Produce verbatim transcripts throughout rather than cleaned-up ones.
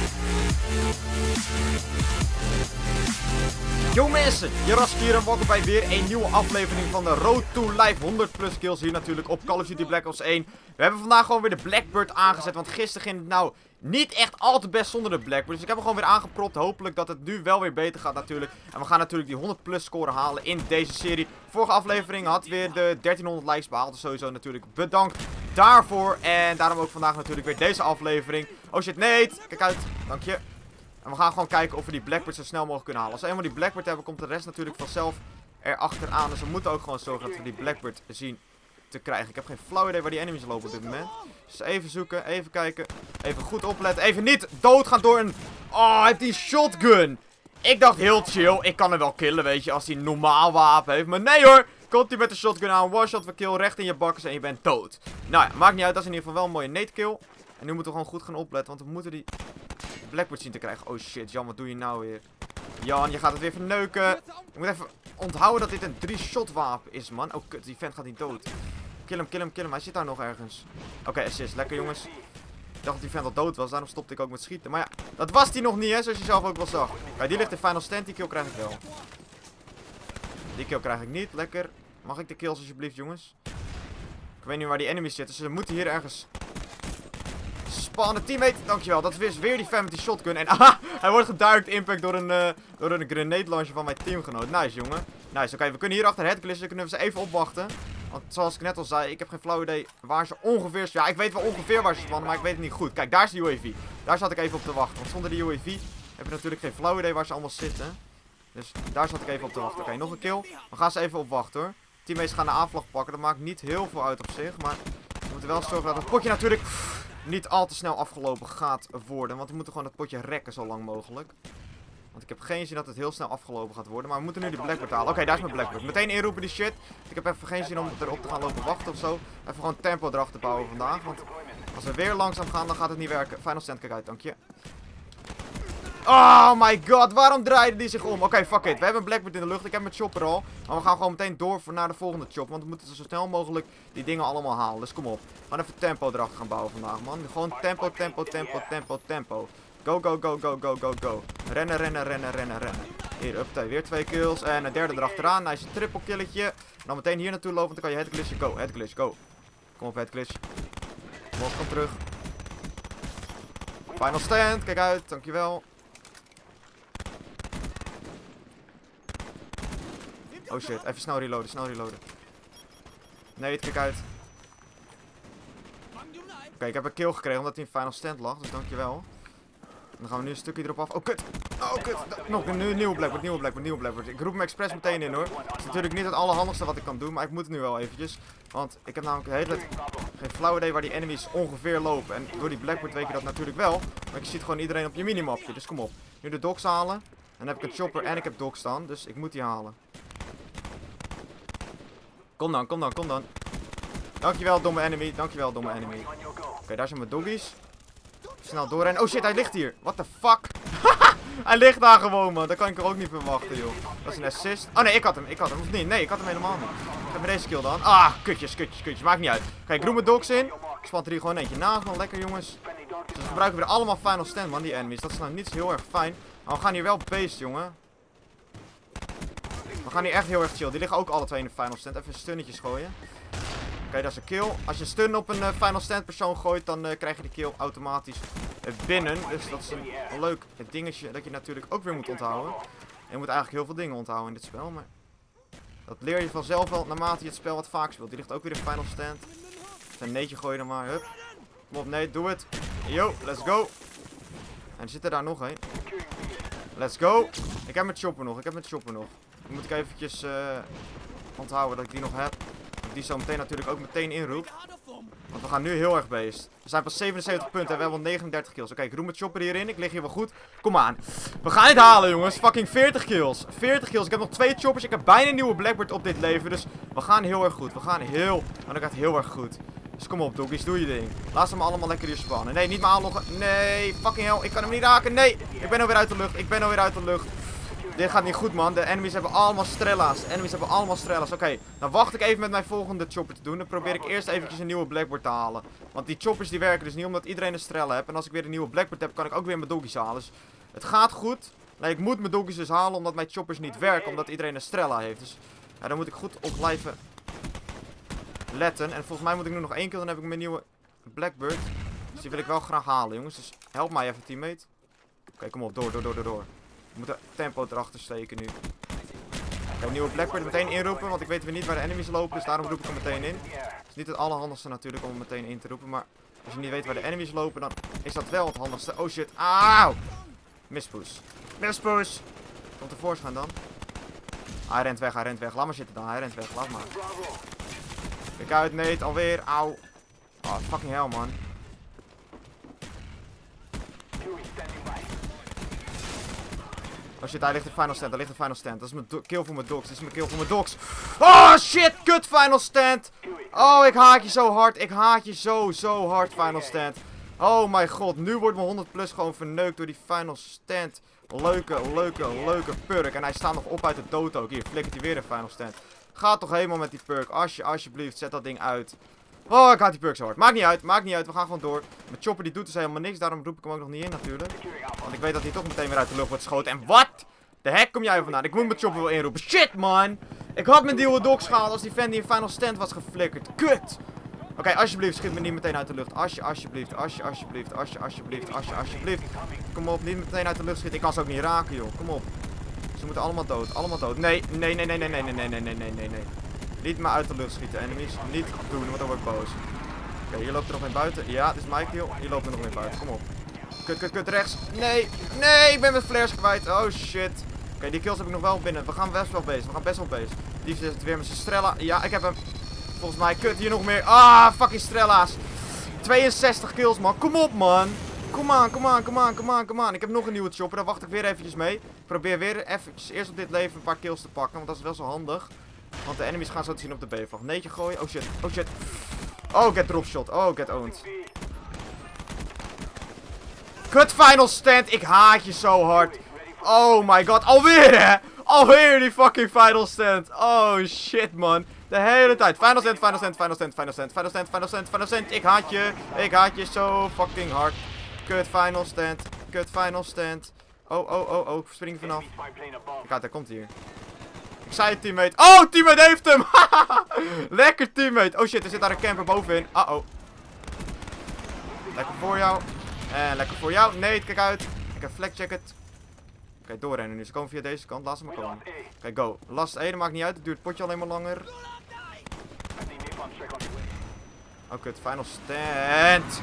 Yo mensen, Jarask hier en welkom bij weer een nieuwe aflevering van de Road to Life honderd plus kills hier natuurlijk op Call of Duty Black Ops één. We hebben vandaag gewoon weer de Blackbird aangezet, want gisteren ging het nou niet echt al te best zonder de Blackbird. Dus ik heb hem gewoon weer aangepropt, hopelijk dat het nu wel weer beter gaat natuurlijk. En we gaan natuurlijk die honderd plus score halen in deze serie. Vorige aflevering had weer de dertienhonderd likes behaald, dus sowieso natuurlijk bedankt daarvoor. En daarom ook vandaag natuurlijk weer deze aflevering. Oh shit, nee, kijk uit, dank je. En we gaan gewoon kijken of we die Blackbird zo snel mogelijk kunnen halen. Als we eenmaal die Blackbird hebben, komt de rest natuurlijk vanzelf erachteraan. Dus we moeten ook gewoon zorgen dat we die Blackbird zien te krijgen. Ik heb geen flauw idee waar die enemies lopen op dit moment. Dus even zoeken, even kijken. Even goed opletten. Even niet doodgaan door een... Oh, hij heeft die shotgun. Ik dacht heel chill. Ik kan hem wel killen, weet je, als hij een normaal wapen heeft. Maar nee hoor. Komt hij met de shotgun aan. One shot, we kill recht in je bakkes en je bent dood. Nou ja, maakt niet uit. Dat is in ieder geval wel een mooie nade kill. En nu moeten we gewoon goed gaan opletten, want we moeten die... Blackbird zien te krijgen. Oh shit, Jan, wat doe je nou weer? Jan, je gaat het weer verneuken. Ik moet even onthouden dat dit een drie shot wapen is, man. Oh kut, die vent gaat niet dood. Kill hem, kill hem, kill hem. Hij zit daar nog ergens. Oké, okay, assist. Lekker jongens. Ik dacht dat die vent al dood was, daarom stopte ik ook met schieten. Maar ja, dat was die nog niet, hè, zoals je zelf ook wel zag. Kijk, die ligt in final stand, die kill krijg ik wel. Die kill krijg ik niet, lekker. Mag ik de kills alsjeblieft, jongens? Ik weet niet waar die enemies zitten, ze moeten hier ergens... Spannen, teammate, dankjewel. Dat is weer die fan met die shotgun. En aha, hij wordt geduikt impact door een, uh, door een grenade launcher van mijn teamgenoot. Nice, jongen. Nice, oké, okay, we kunnen hier achter headglitchen. Kunnen we ze even opwachten. Want zoals ik net al zei, ik heb geen flauw idee waar ze ongeveer... Ja, ik weet wel ongeveer waar ze spannen, maar ik weet het niet goed. Kijk, daar is de U A V. Daar zat ik even op te wachten. Want zonder die U A V heb je natuurlijk geen flauw idee waar ze allemaal zitten. Dus daar zat ik even op te wachten. Oké, okay, nog een kill. We gaan ze even opwachten, hoor. Teammates gaan de aanvlag pakken. Dat maakt niet heel veel uit op zich, maar we moeten wel zorgen dat het potje natuurlijk... niet al te snel afgelopen gaat worden. Want we moeten gewoon het potje rekken zo lang mogelijk. Want ik heb geen zin dat het heel snel afgelopen gaat worden. Maar we moeten nu die Blackbird halen. Oké, okay, daar is mijn Blackbird. Meteen inroepen die shit. Ik heb even geen zin om erop te gaan lopen wachten of zo. Even gewoon tempo erachter bouwen vandaag. Want als we weer langzaam gaan, dan gaat het niet werken. Final stand, kijk uit, dank je. Oh my god, waarom draaide die zich om? Oké, okay, fuck it. We hebben een Blackbird in de lucht. Ik heb mijn chopper al. Maar we gaan gewoon meteen door voor naar de volgende chop. Want we moeten zo snel mogelijk die dingen allemaal halen. Dus kom op. We gaan even tempo erachter gaan bouwen vandaag, man. Gewoon tempo, tempo, tempo, tempo, tempo. Go, go, go, go, go, go, go. Rennen, rennen, rennen, rennen, rennen. Hier, uptake. Weer twee kills. En een derde erachteraan. Nice, triple killetje. En dan meteen hier naartoe lopen. Want dan kan je headglitchen. Go, headglitch, go. Kom op, headglitch. Kom op, kom terug. Final stand. Kijk uit, dankjewel. Oh shit, even snel reloaden, snel reloaden. Nee, kijk uit. Oké, okay, ik heb een kill gekregen omdat hij in final stand lag, dus dankjewel. Dan gaan we nu een stukje erop af. Oh kut! Oh kut! Nog een nieuwe Blackbird, nieuwe Blackbird, nieuwe Blackbird. Ik roep hem expres meteen in, hoor. Het is natuurlijk niet het allerhandigste wat ik kan doen, maar ik moet het nu wel eventjes. Want ik heb namelijk de hele tijd geen flauw idee waar die enemies ongeveer lopen. En door die Blackbird weet je dat natuurlijk wel. Maar je ziet gewoon iedereen op je minimapje, dus kom op. Nu de dogs halen. En dan heb ik een chopper en ik heb dogs staan, dus ik moet die halen. Kom dan, kom dan, kom dan. Dankjewel, domme enemy. Dankjewel, domme enemy. Oké, okay, daar zijn mijn doggies. Snel doorrennen. Oh shit, hij ligt hier. What the fuck? Hij ligt daar gewoon, man. Dat kan ik er ook niet verwachten, joh. Dat is een assist. Oh nee, ik had hem. Ik had hem. Of niet? Nee, ik had hem helemaal niet. Ik heb deze kill dan. Ah, kutjes, kutjes, kutjes. Maakt niet uit. Kijk, ik roep mijn dogs in. Ik span er hier gewoon eentje na. Gewoon lekker, jongens. Dus we gebruiken weer allemaal final stand, man, die enemies. Dat is nou niet zo heel erg fijn. Maar we gaan hier wel beest, jongen. We gaan hier echt heel erg chill. Die liggen ook alle twee in de final stand. Even stunnetjes gooien. Oké, okay, dat is een kill. Als je stun op een uh, final stand persoon gooit, dan uh, krijg je de kill automatisch uh, binnen. Dus dat is een, een leuk dingetje dat je natuurlijk ook weer moet onthouden. En je moet eigenlijk heel veel dingen onthouden in dit spel. Maar dat leer je vanzelf wel naarmate je het spel wat vaak speelt. Die ligt ook weer in final stand. Een neetje gooien dan maar. Hup. Kom op, nee, doe het. Yo, let's go. En er zit er daar nog een. Let's go. Ik heb mijn chopper nog. Ik heb mijn chopper nog. Dan moet ik eventjes uh, onthouden dat ik die nog heb. Dat ik die zo meteen natuurlijk ook meteen inroep. Want we gaan nu heel erg beest. We zijn pas zevenenzeventig punten en we hebben al negenendertig kills. Oké, okay, ik roep mijn chopper hierin. Ik lig hier wel goed. Kom aan. We gaan het halen, jongens. Fucking veertig kills. veertig kills. Ik heb nog twee choppers. Ik heb bijna een nieuwe Blackbird op dit leven. Dus we gaan heel erg goed. We gaan heel... Maar dat gaat heel erg goed. Dus kom op, doggies. Doe je ding. Laat ze me allemaal lekker hier spannen. Nee, niet me aanloggen. Nee. Fucking hell. Ik kan hem niet raken. Nee. Ik ben alweer uit de lucht. Ik ben alweer uit de lucht. Dit gaat niet goed, man. De enemies hebben allemaal strella's. De enemies hebben allemaal strella's. Oké, okay, dan wacht ik even met mijn volgende chopper te doen. Dan probeer ik eerst eventjes een nieuwe Blackbird te halen. Want die choppers die werken dus niet omdat iedereen een strella heeft. En als ik weer een nieuwe Blackbird heb, kan ik ook weer mijn doggies halen. Dus het gaat goed. Nee, ik moet mijn doggies dus halen omdat mijn choppers niet werken. Omdat iedereen een strella heeft. Dus ja, daar moet ik goed op blijven letten. En volgens mij moet ik nu nog één keer. Dan heb ik mijn nieuwe Blackbird. Dus die wil ik wel graag halen, jongens. Dus help mij even, teammate. Oké, okay, kom op. Door, door, door, door, door. We moeten tempo erachter steken nu. Oké, okay, nieuwe Blackbird meteen inroepen. Want ik weet weer niet waar de enemies lopen. Dus daarom roep ik hem meteen in. Het is niet het allerhandigste natuurlijk om hem meteen in te roepen. Maar als je niet weet waar de enemies lopen, dan is dat wel het handigste. Oh shit. Auw! Mispoes. Mispoes. Komt tevoorschijn dan. Ah, hij rent weg, hij rent weg. Laat maar zitten dan. Hij rent weg. Laat maar. Kijk uit, nee, alweer. Auw. Oh, fucking hell, man. Oh shit, daar ligt de final stand. Daar ligt de final stand. Dat is mijn kill voor mijn dogs. Dat is mijn kill voor mijn dogs. Oh shit, kut final stand. Oh, ik haat je zo hard. Ik haat je zo, zo hard, final stand. Oh mijn god, nu wordt mijn honderd plus gewoon verneukt door die final stand. Leuke, leuke, leuke perk. En hij staat nog op uit de dood ook. Hier, flikkert hij weer een final stand. Ga toch helemaal met die perk. Alsje, alsjeblieft, zet dat ding uit. Oh, ik haat die perk zo hard. Maakt niet uit, maakt niet uit. We gaan gewoon door. Mijn chopper die doet dus helemaal niks. Daarom roep ik hem ook nog niet in natuurlijk. Want ik weet dat hij toch meteen weer uit de lucht wordt geschoten. En wat? De hek kom jij vandaan? Ik moet mijn chopper wel inroepen. Shit, man. Ik had mijn nieuwe dogs gehaald als die fan die in final stand was geflikkerd. Kut. Oké, okay, alsjeblieft, schiet me niet meteen uit de lucht. Alsje, alsjeblieft, alsje, alsjeblieft, alsje, alsjeblieft, alsje, alsjeblieft. Kom op, niet meteen uit de lucht schieten. Ik kan ze ook niet raken, joh. Kom op. Ze moeten allemaal dood, allemaal dood. Nee, nee, nee, nee, nee, nee, nee, nee, nee, nee, nee, nee. Niet maar uit de lucht schieten, enemies. Niet doen, want dan word ik boos. Oké, okay, hier loopt er nog een buiten. Ja, dit is my kill. Hier loopt er nog een buiten. Kom op. Kut, kut, kut, rechts. Nee, nee, ik ben mijn flares kwijt. Oh shit. Oké, okay, die kills heb ik nog wel binnen. We gaan best wel bezig. We gaan best wel bezig. Die zit weer met zijn strella. Ja, ik heb hem. Volgens mij, kut, hier nog meer. Ah, fucking strella's. tweeënzestig kills, man. Kom op, man. Kom aan, kom aan, kom aan, kom aan, kom aan. Ik heb nog een nieuwe chopper. Daar wacht ik weer eventjes mee. Ik probeer weer eventjes eerst op dit leven een paar kills te pakken. Want dat is wel zo handig. Want de enemies gaan zo te zien op de B-vlag. Neetje gooien. Oh shit, oh shit. Oh, get dropshot. Oh, get owned. Kut final stand. Ik haat je zo hard. Oh my god. Alweer, hè. Alweer die fucking final stand. Oh shit, man. De hele tijd. Final stand, final stand, final stand, final stand, final stand, final stand, final stand. Ik haat je. Ik haat je zo fucking hard. Kut final stand. Kut final stand. Oh, oh, oh, oh. Ik spring vanaf. Kijk, daar komt hij hier. Ik zei het, teammate. Oh, teammate heeft hem. Lekker, teammate. Oh shit, er zit daar een camper bovenin. Uh oh. Lekker voor jou. En lekker voor jou. Nee, kijk uit. Ik heb flak jacket. Oké, okay, doorrennen nu. Ze komen via deze kant. Laat ze maar komen. Oké, okay, go. Last één, dat maakt niet uit. Het duurt het potje alleen maar langer. Oh, kut. Final stand.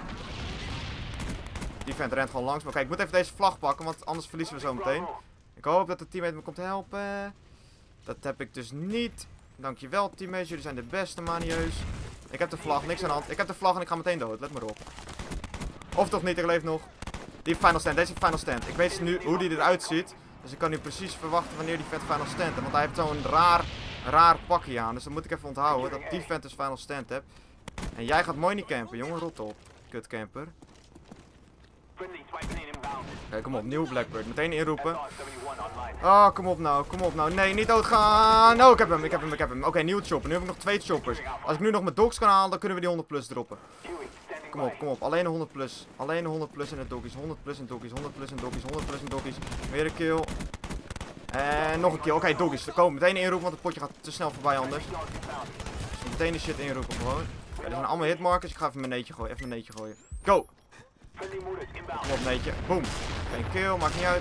Die vent rent gewoon langs. Maar kijk, ik moet even deze vlag pakken, want anders verliezen we zo meteen. Ik hoop dat de teammate me komt helpen. Dat heb ik dus niet. Dankjewel, teammates. Jullie zijn de beste, manieus. Ik heb de vlag. Niks aan de hand. Ik heb de vlag en ik ga meteen dood. Let maar op. Of toch niet, ik leef nog. Die final stand, deze final stand. Ik weet nu hoe die eruit ziet. Dus ik kan nu precies verwachten wanneer die vet final stand heeft. Want hij heeft zo'n raar, raar pakje aan. Dus dat moet ik even onthouden. Dat die vent dus final stand heeft. En jij gaat mooi niet campen, jongen. Rot op. Kut camper. Oké, kom op. Nieuwe Blackbird. Meteen inroepen. Oh, kom op nou. Kom op nou. Nee, niet doodgaan. Oh, ik heb hem. Ik heb hem. Ik heb hem. Oké, okay, nieuwe chopper. Nu heb ik nog twee choppers. Als ik nu nog mijn dogs kan halen, dan kunnen we die honderd plus droppen. Kom op, kom op. Alleen een honderd plus. Alleen een honderd plus in de doggies. honderd plus in doggies. honderd plus in doggies. honderd plus in doggies. Weer een kill. En nog een kill. Oké, okay, doggies. Kom meteen inroepen, want het potje gaat te snel voorbij anders. Dus meteen de shit inroepen gewoon. Okay, er zijn allemaal hitmarkers. Ik ga even mijn neetje gooien. Even mijn neetje gooien. Go! Kom op, neetje. Boom. Geen kill, maakt niet uit.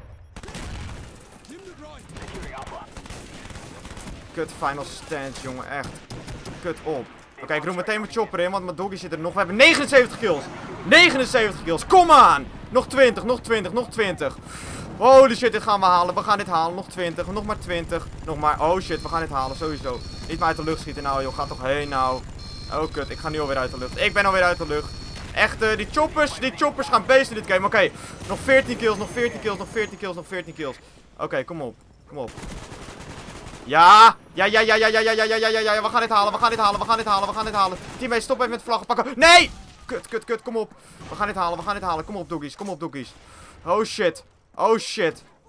Kut final stand, jongen. Echt. Kut op. Oké, okay, ik roep meteen mijn chopper in, want mijn doggy zit er nog. We hebben negenenzeventig kills. negenenzeventig kills. Kom aan. Nog twintig, nog twintig, nog twintig. Holy shit, dit gaan we halen. We gaan dit halen. Nog twintig, nog maar twintig. Nog maar. Oh shit, we gaan dit halen, sowieso. Niet maar uit de lucht schieten nou, joh. Ga toch heen nou. Oh kut, ik ga nu alweer uit de lucht. Ik ben alweer uit de lucht. Echt, uh, die choppers, die choppers gaan beesten in dit game. Oké, okay, nog veertien kills, nog veertien kills, nog veertien kills, nog veertien kills. Oké, okay, kom op. Kom op. Ja! Ja, ja, ja, ja, ja, ja, ja, ja, ja, ja, ja, we gaan dit halen, we gaan dit halen, we gaan dit halen, we gaan dit halen. Teammates, stop even met vlaggen pakken. Nee! Kut, kut, kut, kom op. We gaan dit halen, we gaan dit halen. Kom op, doggies, kom op, doggies. Oh shit. Oh shit.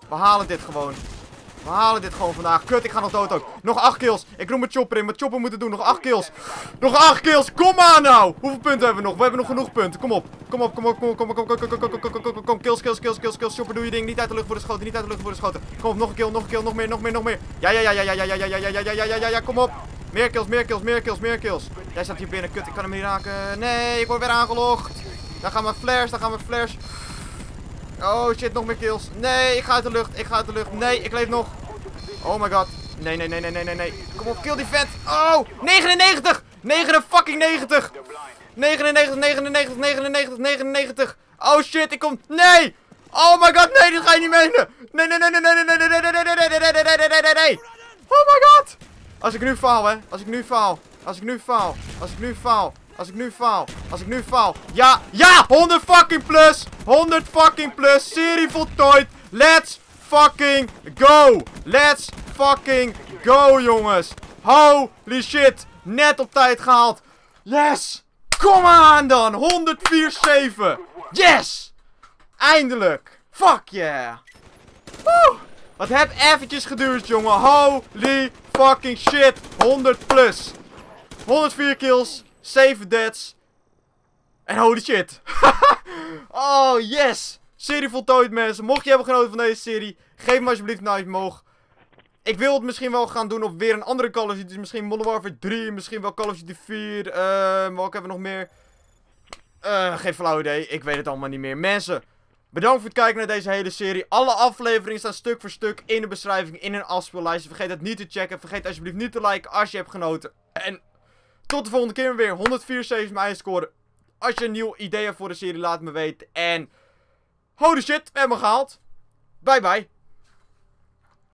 We halen dit gewoon. We halen dit gewoon vandaag. Kut, ik ga nog dood ook. Nog acht kills. Ik roep mijn chopper in. Mijn chopper moeten doen. Nog acht kills. Nog acht kills. Kom aan nou. Hoeveel punten hebben we nog? We hebben nog genoeg punten. Kom op. Kom op, kom op, kom op, kom op, kom op, kom op, kom op, kom op, kom op, kom op. Kills, kills, kills, kills, kills. Chopper, doe je ding. Niet uit de lucht worden geschoten. Niet uit de lucht worden geschoten. Kom op, nog een kill, nog een kill, nog meer, nog meer, nog meer. Ja, ja, ja, ja, ja, ja, ja, ja, ja, ja, ja, ja, ja, ja, ja, kom op. Meer kills, meer kills, meer kills, meer kills. Jij staat hier binnen. Kut, ik kan hem niet raken. Nee, ik word weer aangelogd. Daar gaan mijn flares, daar gaan mijn flares. Oh shit, nog meer kills. Nee, ik ga uit de lucht. Ik ga uit de lucht. Nee, ik leef nog. Oh my god. Nee, nee, nee, nee, nee, nee, nee. Kom op, kill die vent. Oh, negenennegentig. negenennegentig. negenennegentig, negenennegentig, negenennegentig, negenennegentig. Oh shit, ik kom. Nee. Oh my god, nee, dit ga je niet menen. Nee, nee, nee, nee, nee, nee, nee, nee, nee, nee, nee, nee, nee, nee, nee, nee, nee, nee. Oh my god. Als ik nu faal, hè. Als ik nu faal. Als ik nu faal. Als ik nu faal. Als ik nu faal. Als ik nu faal. Ja, ja, honderd fucking plus. honderd fucking plus. Serie voltooid. Let's fucking go. Let's fucking go, jongens. Holy shit. Net op tijd gehaald. Yes. Kom aan dan. honderdvier zeven. Yes. Eindelijk. Fuck yeah. Woe. Wat heb eventjes geduurd, jongen. Holy fucking shit. honderd plus. honderdvier kills. zeven deaths. En holy shit. Oh, yes. Serie voltooid, mensen. Mocht je hebben genoten van deze serie, geef me alsjeblieft een duimpje omhoog. Ik wil het misschien wel gaan doen op weer een andere Call of Duty. Dus misschien Modern Warfare drie, misschien wel Call of Duty vier. Uh, welke hebben we nog meer? Uh, geen flauw idee. Ik weet het allemaal niet meer. Mensen, bedankt voor het kijken naar deze hele serie. Alle afleveringen staan stuk voor stuk in de beschrijving, in een afspeellijst. Vergeet het niet te checken. Vergeet alsjeblieft niet te liken als je hebt genoten. En tot de volgende keer weer. honderdvierenzeventig mijn scoren. Als je een nieuw idee hebt voor de serie, laat me weten. En holy shit, we hebben hem gehaald. Bye bye.